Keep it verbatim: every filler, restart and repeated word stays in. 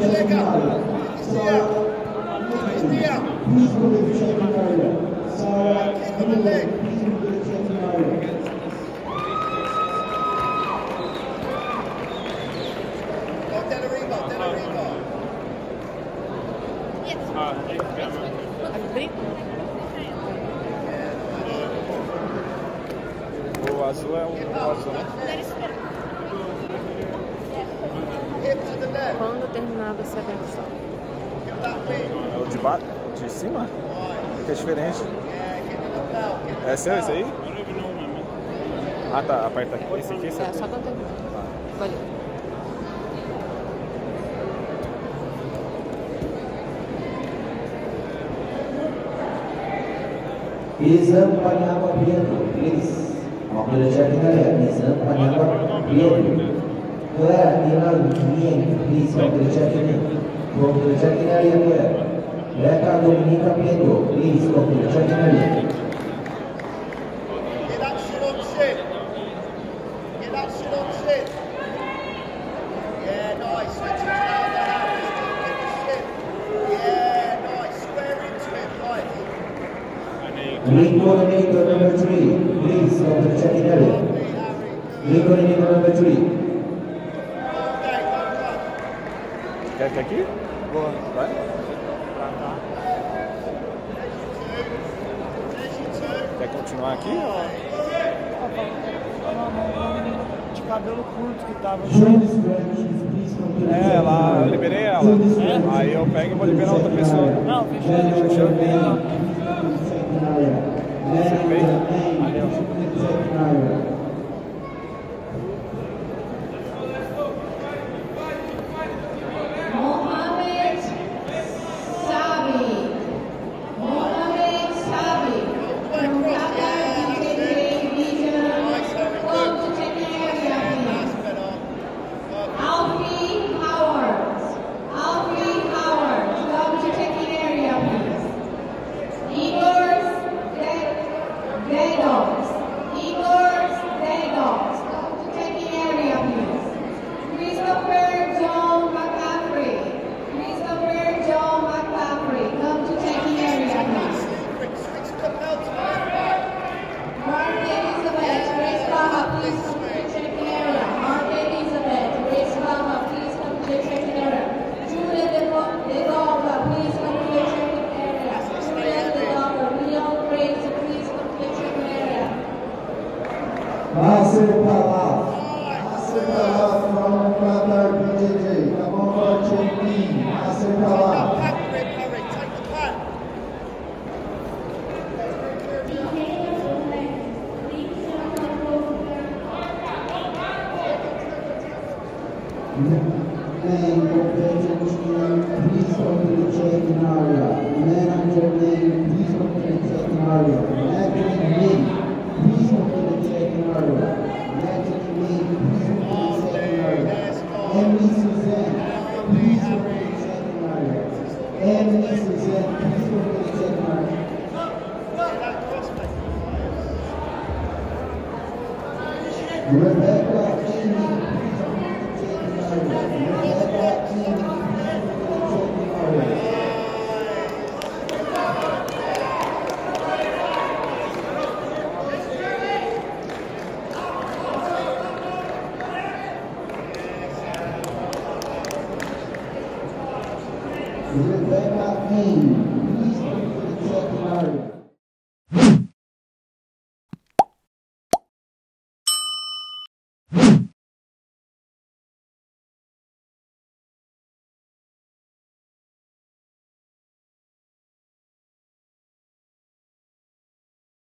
checking area. So, please go to the checking area. So, uh, on the leg. Please go to the checking area. Oh, Delariva, Delariva. Yes. Ah, thank you. O azul é o azul, né? Quando terminava essa versão? É o de baixo? De cima? Que é diferente. É seu esse aí? Ah tá, aperta aqui. Esse aqui, esse aqui. É, só quando terminar. Valeu. Exame Paniagua Prieto, please. After the checking area, exam Paniagua Prieto. Claire, Nina, please come to the checking in. Go to the checking area, Claire. Leca Dominica Prieto, please come to the checking area. Get that shit on sit. Get that shit on sit. Yeah, nice. Switch it around the house. Get the shit. Yeah, nice. Square into it, right. Green coordinator number three, please come to the checking area. Green coordinator number three. Quer que aqui? Boa. Vai? Quer continuar aqui? De cabelo curto que tava. É, ela, eu liberei ela. É? Aí eu pego e vou liberar outra pessoa. Não, fechou. Fechou? Passe para lá. Passe para lá, from brother B J J. Come on for check B. Passe para lá. Name, competence, please come to the checking area. Manager name, please come to the checking area. Manager name, please come to the checking area. Manager name, please come to the checking area. Emily Suzanne, please come to the checking area. Emily Suzanne, please come to the checking area. Rebecca Amy. Rebecca King.